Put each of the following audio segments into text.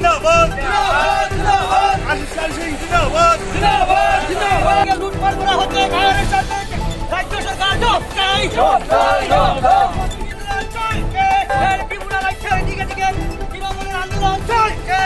जिंदाबाद जिंदाबाद आशीष सिंह जिंदाबाद जिंदाबाद जिंदाबाद लूटपाट करा होते राज्य सरकार जो त्रिपुरा राज्य दिखे दिखे तृणमूलेर आंदोलन चलছে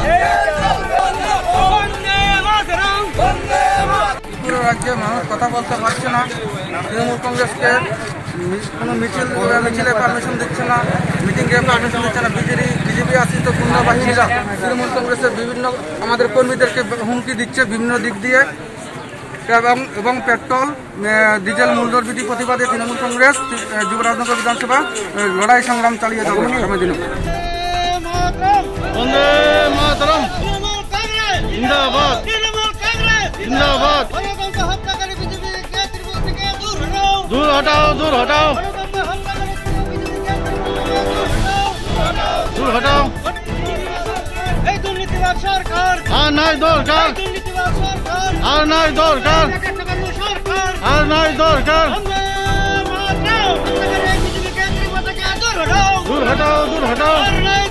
त्रिपुरा राज्ये মানুষ কথা বলতে পারছে না। তৃণমূল কংগ্রেসকে কোনো মিছিলে পারমিশন দিচ্ছে না, মিটিংয়ে পারমিশন দিচ্ছে না। বিজেপি আশ্রিত গুন্ডা বাহিনীরা তৃণমূল কংগ্রেসের বিভিন্ন আমাদের কর্মীদেরকে হুমকি দিচ্ছে বিভিন্ন দিক দিয়ে এবং পেট্রোল ডিজেল মূল্যবৃদ্ধি প্রতিবাদে তৃণমূল কংগ্রেস যুবরাজনগর বিধানসভা লড়াই সংগ্রাম চালিয়ে যাবে আগামী দিনে। বন্দে মাতরম জিন্দাবাদ জিন্দাবাদ দূর হটাও দূর হটাও দূর হটাও এই দুর্নীতিবাজ সরকার আর নাই দরকার আর নাই দরকার আর নাই দরকার দূর হটাও দূর হটাও